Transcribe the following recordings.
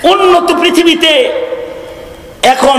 উন্নত পৃথিবীতে এখন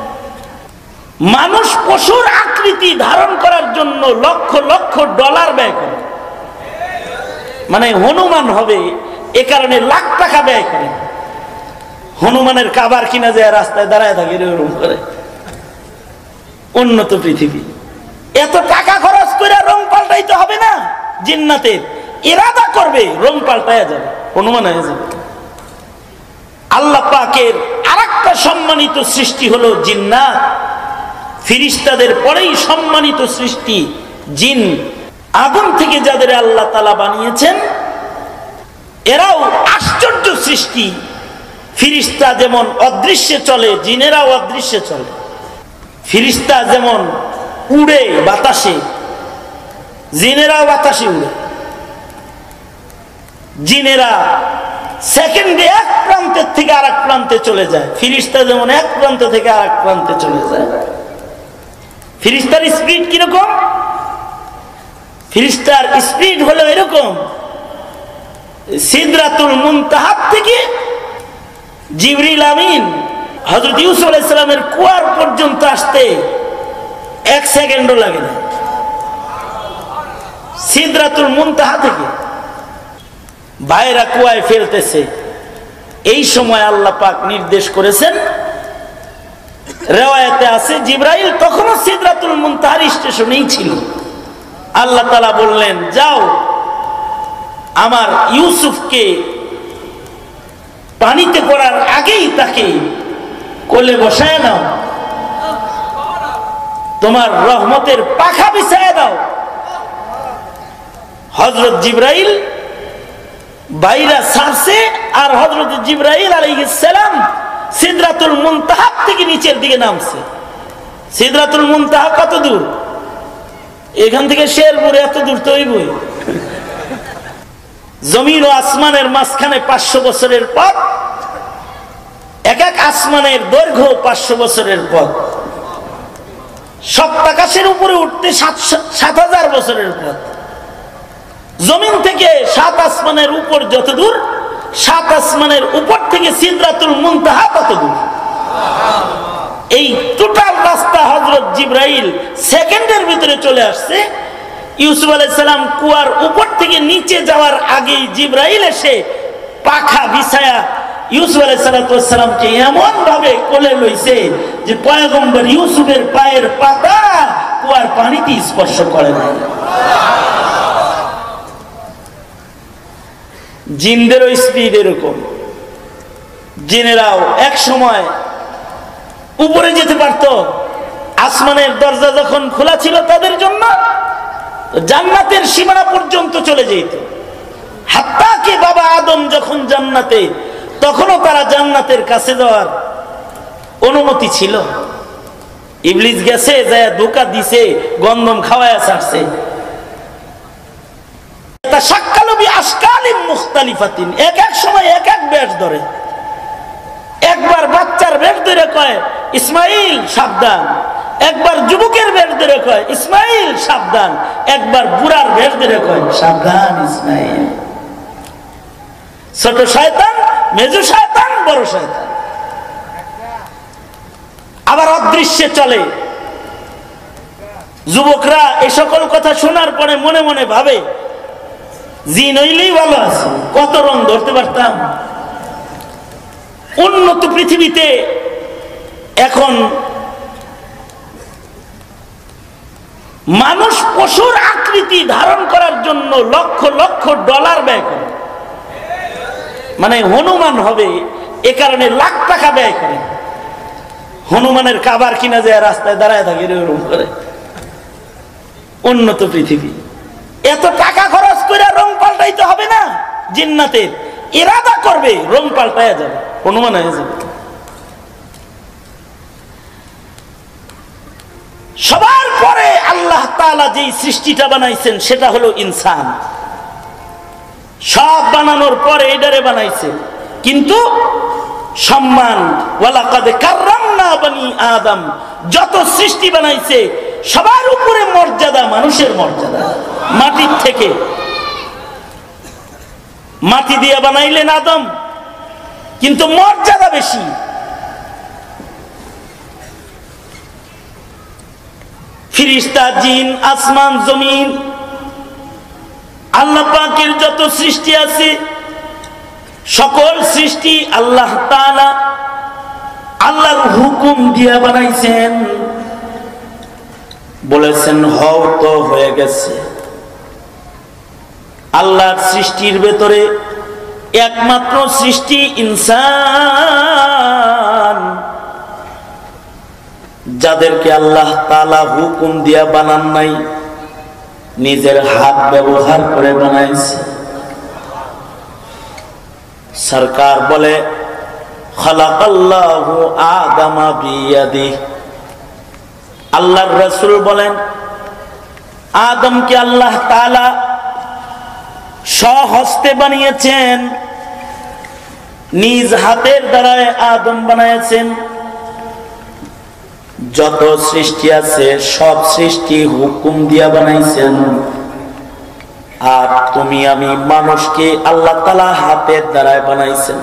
মানুষ পশুর আকৃতি ধারণ করার জন্য লক্ষ লক্ষ ডলার ব্যয় করে, মানে হনুমান হবে এ কারণে লাখ টাকা ব্যয় করে। হনুমানের কাবার কিনা যায় রাস্তায় দাঁড়ায় থাকে এরকম করে। উন্নত পৃথিবী, এত টাকা খরচ করে রং পাল্টাইতে হবে না। জিন্নাতের ইরাদা করবে রং পাল্টায়া যাবে, হনুমান হয়ে যাবে। আল্লাহ পাকের আরেকটা সম্মানিত সৃষ্টি হলো জিন্নাত। ফিরিস্তাদের পরেই সম্মানিত সৃষ্টি জিন। আগুন থেকে যাদের আল্লাহ তাআলা বানিয়েছেন এরাও আশ্চর্য সৃষ্টি। ফিরিস্তা যেমন অদৃশ্যে চলে, জিনেরাও অদৃশ্যে চলে। ফিরিস্তা যেমন উড়ে বাতাসে, জিনেরাও বাতাসে উড়ে। জিনেরা সেকেন্ডে এক প্রান্তের থেকে আরেক প্রান্তে চলে যায়, ফিরিস্তা যেমন এক প্রান্ত থেকে আরেক প্রান্তে চলে যায়। ফিরিস্তার স্পিড কিরকম? ফিরিস্তার স্পিড হলো এরকম, সিদরাতুল মুনতাহা থেকে জিবরিল আমিন হযরত ইউসুফ আলাইহিস সালামের কুয়ার পর্যন্ত আসতে 1 সেকেন্ডও লাগে না। সিদরাতুল মুনতাহা থেকে বাইরা কুয়ায় ফেলতেছে, এই সময় আল্লাহ পাক নির্দেশ করেছেন, রিওয়ায়াতে আছে জিবরাইল তখনও সিদরাতুল মুনতাহার স্টেশনেই ছিল। আল্লাহ তাআলা বললেন, যাও আমার ইউসুফকে পানিতে পড়ার আগেই তাকে কোলে বসায় নাও, তোমার রহমতের পাখা বিছায় দাও। হযরত জিবরাইল বাইরা ছাড়ছে আর হযরত জিবরাইল আলাইহিস সালাম সিদরাতুল মুনতাহা থেকে নিচের দিকে নামছে। সিদরাতুল মুনতাহা কত দূর? এখান থেকে শেরপুর এত দূর তো হইবই। জমিন ও আসমানের মাঝখানে 500 বছরের পথ, এক এক আসমানের দৈর্ঘ্য 500 বছরের পথ। সপ্তাকাশের উপরে উঠতে 7000 বছরের পথ। জমিন থেকে 7 আসমানের উপর যত দূর, 7 আসমানের উপর থেকে সিদরাতুল মুনতাহা তত দূর। এই টোটাল রাস্তা হযরত জিবরাইল সেকেন্ডের ভিতরে চলে আসছে। ইউসুফ আলাইহিস সালাম কুয়ার উপর থেকে নিচে যাওয়ার আগেই জিবরাইল এসে পাখা বিছায়া ইউসুফ আলাইহিস সালামকে এমন ভাবে কোলে লইছে যে পয়গম্বর ইউসুফের পায়ের পাতা কুয়ার পানিতে স্পর্শ করে না। জিনদেরও স্পিড এরকম। জিনেরাও এক সময় উপরে যেতে পারত। আসমানের দরজা যখন খোলা ছিল তাদের জন্য, জান্নাতের সীমানা পর্যন্ত চলে যেত। হাত্তা কি বাবা আদম যখন জান্নাতে, তখনও তারা জান্নাতের কাছে যাওয়ার অনুমতি ছিল। ইবলিস গেছে, যায় ধোঁকা দিছে, গন্ধম খাওয়ায়া ছাড়ছে। এক এক সময় এক এক বেশ ধরে। একবার বাচ্চার বেশ ধরে কয় ইসমাইল সাবধান, একবার যুবকের বেশ ধরে কয় ইসমাইল সাবধান, একবার বুড়ার বেশ ধরে কয় সাবধান ইসমাইল। ছোট শয়তান, মেজু শয়তান, বড় শয়তান। আবার অদৃশ্যে চলে। যুবকরা এই সকল কথা শোনার পরে মনে মনে ভাবে, জিন হইলেই ভালো আছে, কত রং ধরতে পারতাম। উন্নত পৃথিবীতে এখন মানুষ পশুর আকৃতি ধারণ করার জন্য লক্ষ লক্ষ ডলার ব্যয় করে, মানে হনুমান হবে এ কারণে লাখ টাকা ব্যয় করে। হনুমানের কাবার কিনা যায় রাস্তায় দাঁড়ায় থাকে এরকম করে। উন্নত পৃথিবী, এত টাকা খরচ করে রং পাল্টাইতে হবে না। জিন্নাতের ইরাদা করবে রং পাল্টায়া যাবে, হনুমান হয়ে যাবে। সবার পরে আল্লাহ তাআলা যেই সৃষ্টিটা বানাইছেন সেটা হলো ইনসান। সব বানানোর পরে এটারে বানাইছে, কিন্তু সম্মান, ওয়ালাকাদ কাররামনা বনি আদম, যত সৃষ্টি বানাইছে সবার উপরে মর্যাদা মানুষের মর্যাদা। মাটির থেকে, মাটি দিয়ে বানাইলেন আদম, কিন্তু মর্যাদা বেশি। ফেরেশতা, জিন, আসমান, জমিন, আল্লাহ পাকের যত সৃষ্টি আছে সকল সৃষ্টি আল্লাহ তাআলা আল্লাহর হুকুম দিয়া বানাইছেন। বলেছেন হও তো হয়ে গেছে। আল্লাহর সৃষ্টির ভেতরে একমাত্র সৃষ্টি ইনসান, যাদেরকে আল্লাহ তাআলা হুকুম দিয়া বানান নাই, নিজের হাত ব্যবহার করে বানাইছে। সরকার বলে খালাকাল্লাহু আদামা বিয়াদিহি, আল্লাহর রাসূল বলেন আদমকে আল্লাহ তাআলা স্বহস্তে বানিয়েছেন, নিজ হাতের দ্বারায় আদম বানিয়েছেন। যত সৃষ্টি আছে সব সৃষ্টি হুকুম দিয়া বানাইছেন। আর তুমি আমি মানুষকে আল্লাহ তাআলা হাতের দ্বারায় বানাইছেন,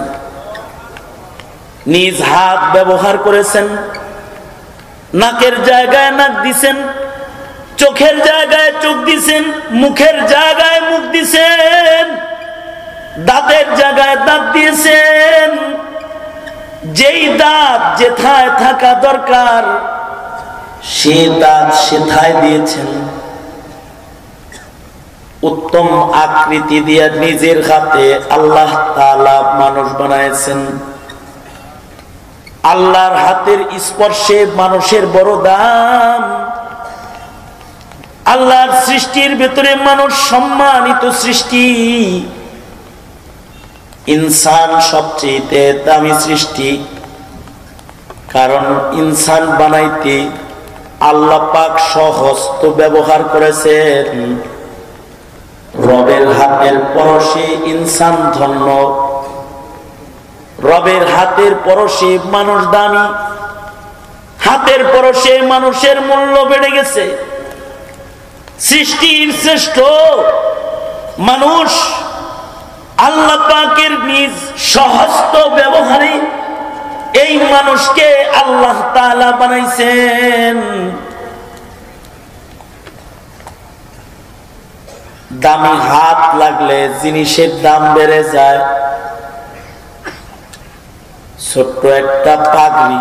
নিজ হাত ব্যবহার করেছেন। নাকের জায়গায় নাক দিছেন, চোখের জায়গায় চোখ দিছেন, মুখের জায়গায় মুখ দিছেন, দাঁতের জায়গায় দাঁত দিয়েছেন। যেই দাঁত যেথায় থাকা দরকার সে দাঁত সেথায় দিয়েছেন। উত্তম আকৃতি দিয়ে নিজের হাতে আল্লাহ তাআলা মানুষ বানাইছেন। আল্লাহর হাতের স্পর্শে মানুষের বড় দাম। আল্লাহর সৃষ্টির ভেতরে মানুষ সম্মানিত সৃষ্টি। ইনসান সবচেয়ে দামি সৃষ্টি, কারণ ইনসান বানাইতে আল্লাহ পাক স্বহস্ত ব্যবহার করেছেন। রবের হাতের পরশে ইনসান ধন্য, রবের হাতের পরশে মানুষ দামি। হাতের পরশে মানুষের মূল্য বেড়ে গেছে। সৃষ্টির শ্রেষ্ঠ মানুষ আল্লাহ পাকের নিজ স্বহস্ত ব্যবহারে এই মানুষকে আল্লাহ তাআলা বানাইছেন। দামি হাত লাগলে জিনিসের দাম বেড়ে যায়। ছোট্ট একটা পাগড়ি,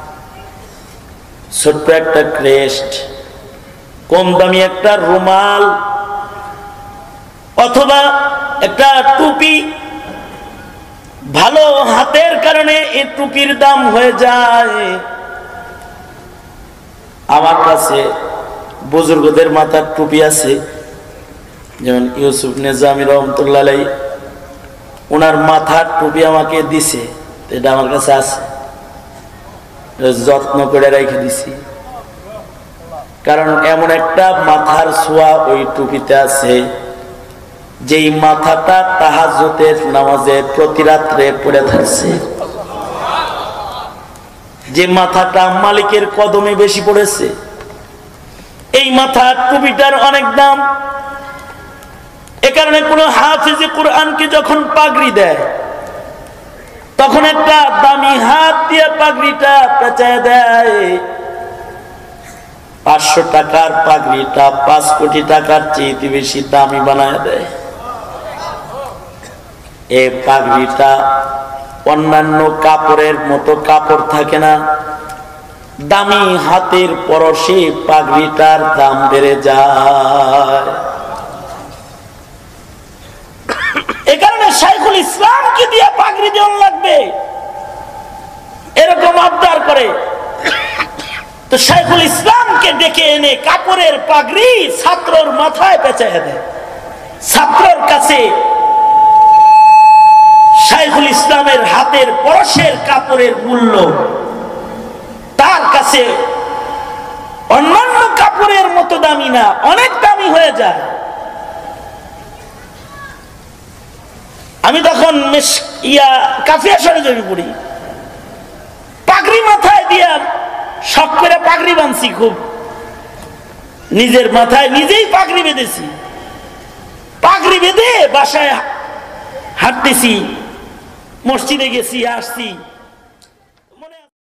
ছোট্ট একটা ক্রেস্ট, কম দামি একটা রুমাল অথবা একটা টুপি, ভালো হাতের কারণে এই টুপির দাম হয়ে যায়। আমার কাছে বুজুর্গদের মাথার টুপি আছে, যেমন ইউসুফ নিজামী রহমতুল্লাহ আলাইহি, ওনার মাথার টুপি আমাকে দিছে, এটা আমার কাছে আছে, যত্ন করে রেখে দিছি। কারণ এমন একটা মাথার ছোঁয়া ওই টুপিতে আছে যেই মাথাটা তাহাজ্জুদের নামাজে প্রতি রাত্রে পড়ে থাকছে, যে মাথাটা মালিকের কদমে বেশি পড়েছে। এই মাথার টুপিটার অনেক দাম। এ কারণে কোন হাফেজে কোরআনকে যখন পাগড়ি দেয় তখন একটা দামি হাত দিয়ে পাগড়িটা পেঁচায় দেয়। 500 টাকার পাগড়িটা 5 কোটি টাকার চেয়ে বেশি দামি বানায় দেয়। এই পাগড়িটা অন্যান্য কাপড়ের মতো কাপড় থাকে না, দামি হাতের পরশে পাগড়িটার দাম বেড়ে যায়। এ কারণে শাইখুল ইসলামকে দিয়ে পাগড়ি দেওয়া লাগবে এরকম আবদার করে। তো শাইখুল ইসলামকে ডেকে এনে কাপড়ের পাগড়ি ছাত্রর মাথায় পেঁচায় দেয়। ছাত্রর কাছে শাইখুল ইসলামের হাতের পরশের কাপড়ের মূল্য তার কাছে অন্যান্য কাপড়ের মতো দামি না, অনেক দামি হয়ে যায়। আমি তখন কাফিয়া শরীফে পড়ি, পাগড়ি মাথায় দিয়া শখ করে পাগড়ি বাঁধছি, খুব নিজের মাথায় নিজেই পাগড়ি বেঁধেছি। পাগড়ি বেঁধে বাসায় হাঁটতেছি, মসজিদে গেছি আসছি